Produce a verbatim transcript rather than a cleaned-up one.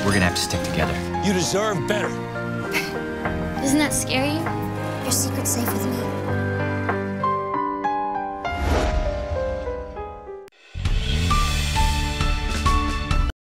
we're gonna have to stick together. You deserve better. Doesn't that scare you? Your secret's safe with me.